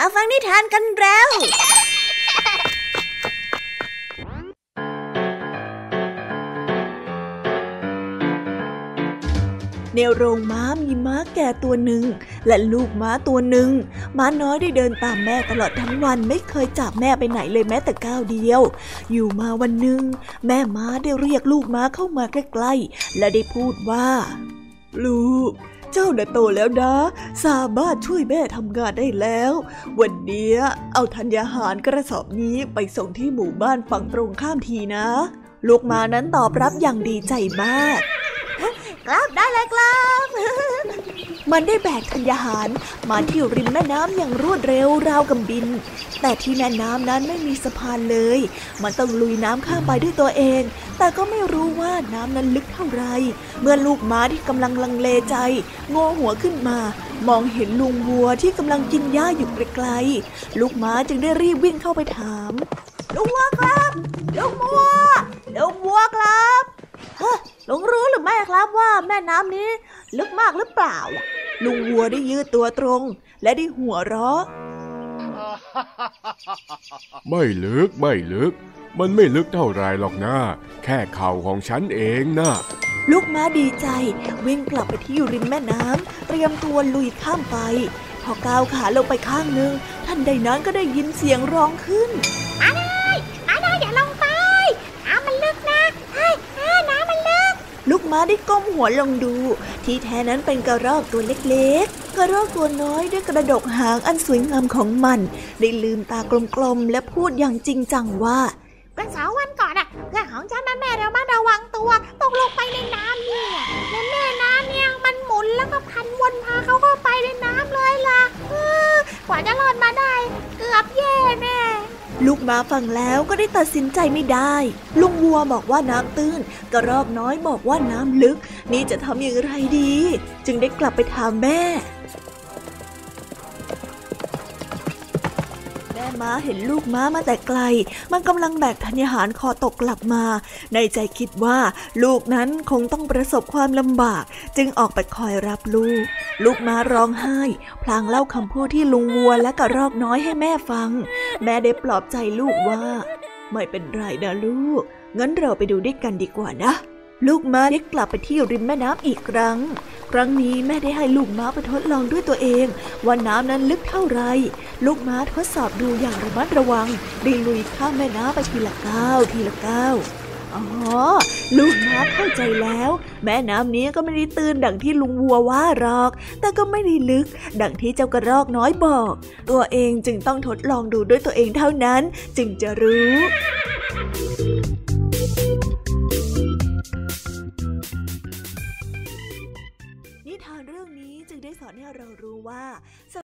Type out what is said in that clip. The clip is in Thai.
ฟังนิทานกันแล้วในโรงม้ามีม้าแก่ตัวหนึ่งและลูกม้าตัวหนึ่งม้าน้อยได้เดินตามแม่ตลอดทั้งวันไม่เคยจากแม่ไปไหนเลยแม้แต่ก้าวเดียวอยู่มาวันหนึ่งแม่ม้าได้เรียกลูกม้าเข้ามาใกล้ๆและได้พูดว่าลูกเจ้าได้โตแล้วนะสามารถช่วยแม่ทำงานได้แล้ววันนี้เอาธัญญาหารกระสอบนี้ไปส่งที่หมู่บ้านฝั่งตรงข้ามทีนะลูกม้านั้นตอบรับอย่างดีใจมากครับได้เลยครับมันได้แบกธัญญาหารมาที่ริมแม่น้ำอย่างรวดเร็วราวกับบินแต่ที่แม่น้ำนั้นไม่มีสะพานเลยมันต้องลุยน้ำข้ามไปด้วยตัวเองแต่ก็ไม่รู้ว่าน้ำนั้นลึกเท่าไรเมื่อลูกม้าที่กำลังลังเลใจโงหัวขึ้นมามองเห็นลุงวัวที่กำลังกินหญ้าอยู่ไกลๆลูกม้าจึงได้รีบวิ่งเข้าไปถามลุงวัวครับลุงวัวครับลุงรู้หรือไม่ครับว่าแม่น้ำนี้ลึกมากหรือเปล่าลุงวัวได้ยืดตัวตรงและได้หัวเราะไม่ลึกมันไม่ลึกเท่าไรหรอกนะแค่เข่าของฉันเองนะลูกม้าดีใจวิ่งกลับไปที่ริมแม่น้ำเตรียมตัวลุยข้ามไปพอก้าวขาลงไปข้างนึงทันใดนั้นก็ได้ยินเสียงร้องขึ้นมาเลยอย่าลงไปน้ำมันลึกนะน้ำมันลึกลูกม้าได้ก้มหัวลงดูที่แท้นั้นเป็นกระรอกตัวเล็กๆกระรอกตัวน้อยได้กระดกหางอันสวยงามของมันได้ลืมตากลมๆและพูดอย่างจริงจังว่าเมื่อ2 วันก่อนเพื่อนของฉันแม่เรามาระวังตัวตกลงไปในน้ำเนี่ยและแม่น้ำเนี่ยมันหมุนแล้วก็พันวนพาเขาเข้าไปในน้ำเลยล่ะกว่าจะรอดมาได้เกือบแย่แน่ลูกม้าฟังแล้วก็ได้ตัดสินใจไม่ได้ลุงวัวบอกว่าน้ำตื้นกระรอกน้อยบอกว่าน้ำลึกนี่จะทำอย่างไรดีจึงได้กลับไปถามแม่ม้าเห็นลูกม้ามาแต่ไกลมันกำลังแบกธัญญาหารคอตกกลับมาในใจคิดว่าลูกนั้นคงต้องประสบความลำบากจึงออกไปคอยรับลูกม้าร้องไห้พลางเล่าคำพูดที่ลุงวัวและกระรอกน้อยให้แม่ฟังแม่ได้ปลอบใจลูกว่าไม่เป็นไรนะลูกงั้นเราไปดูด้วยกันดีกว่านะลูกม้าได้กลับไปที่ริมแม่น้ำอีกครั้งนี้แม่ได้ให้ลูกม้าไปทดลองด้วยตัวเองว่าน้ำนั้นลึกเท่าไรลูกม้าทดสอบดูอย่างระมัดระวังได้ลุยข้ามแม่น้ำไปทีละก้าวอ๋อลูกม้าเข้าใจแล้วแม่น้ำนี้ก็ไม่ได้ตื้นดังที่ลุงวัวว่าหรอกแต่ก็ไม่ได้ลึกดังที่เจ้ากระรอกน้อยบอกตัวเองจึงต้องทดลองดูด้วยตัวเองเท่านั้นจึงจะรู้นิทานเรื่องนี้จึงได้สอนให้เรารู้ว่า